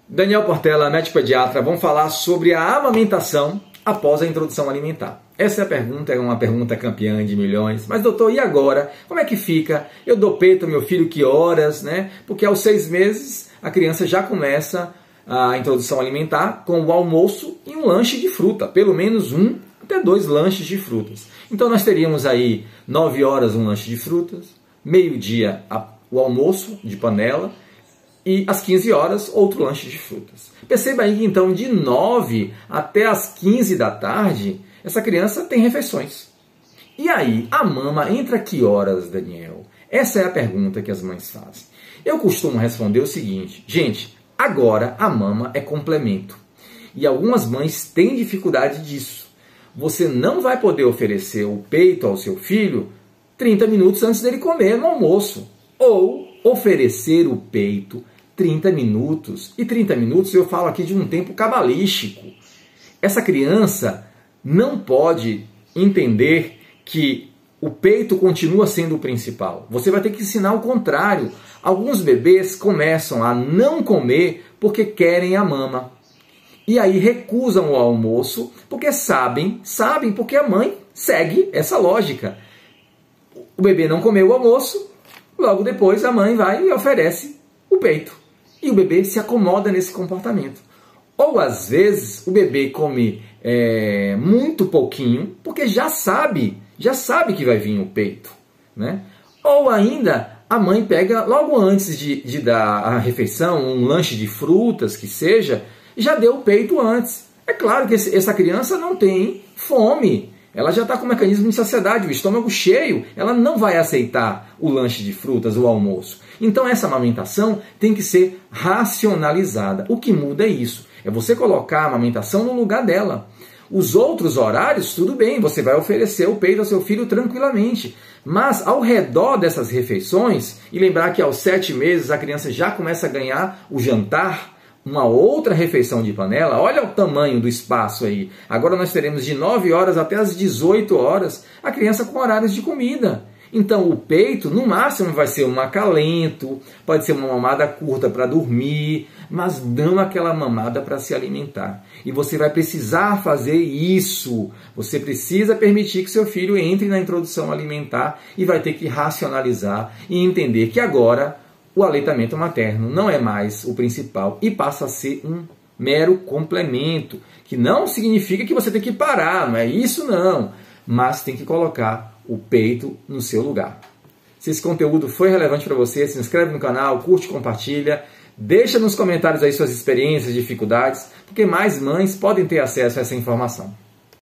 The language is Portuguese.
Daniel Portela, médico pediatra, vamos falar sobre a amamentação após a introdução alimentar. Essa é uma pergunta campeã de milhões. Mas doutor, e agora? Como é que fica? Eu dou peito ao meu filho que horas, né? Porque aos 6 meses a criança já começa a introdução alimentar com o almoço e um lanche de fruta, pelo menos 1 até 2 lanches de frutas. Então nós teríamos aí 9 horas um lanche de frutas, meio-dia o almoço de panela, e às 15 horas, outro lanche de frutas. Perceba aí que então de 9 até as 15 da tarde, essa criança tem refeições. E aí, a mama entra que horas, Daniel? Essa é a pergunta que as mães fazem. Eu costumo responder o seguinte: gente, agora a mama é complemento. E algumas mães têm dificuldade disso. Você não vai poder oferecer o peito ao seu filho 30 minutos antes dele comer no almoço. Ou oferecer o peito 30 minutos. E 30 minutos eu falo aqui de um tempo cabalístico. Essa criança não pode entender que o peito continua sendo o principal. Você vai ter que ensinar o contrário. Alguns bebês começam a não comer porque querem a mama. E aí recusam o almoço porque sabem porque a mãe segue essa lógica. O bebê não comeu o almoço, logo depois a mãe vai e oferece o peito. E o bebê se acomoda nesse comportamento. Ou às vezes o bebê come muito pouquinho, porque já sabe que vai vir o peito, né? Ou ainda a mãe pega logo antes de dar a refeição, um lanche de frutas que seja, já deu o peito antes. É claro que essa criança não tem fome. Ela já está com o mecanismo de saciedade, o estômago cheio. Ela não vai aceitar o lanche de frutas, o almoço. Então essa amamentação tem que ser racionalizada. O que muda é isso. É você colocar a amamentação no lugar dela. Os outros horários, tudo bem, você vai oferecer o peito ao seu filho tranquilamente. Mas ao redor dessas refeições, e lembrar que aos 7 meses a criança já começa a ganhar o jantar, uma outra refeição de panela, olha o tamanho do espaço aí. Agora nós teremos de 9 horas até as 18 horas a criança com horários de comida. Então o peito, no máximo, vai ser um acalento, pode ser uma mamada curta para dormir, mas não aquela mamada para se alimentar. E você vai precisar fazer isso. Você precisa permitir que seu filho entre na introdução alimentar e vai ter que racionalizar e entender que agora o aleitamento materno não é mais o principal e passa a ser um mero complemento, que não significa que você tem que parar, não é isso não, mas tem que colocar o peito no seu lugar. Se esse conteúdo foi relevante para você, se inscreve no canal, curte, compartilha, deixa nos comentários aí suas experiências, dificuldades, porque mais mães podem ter acesso a essa informação.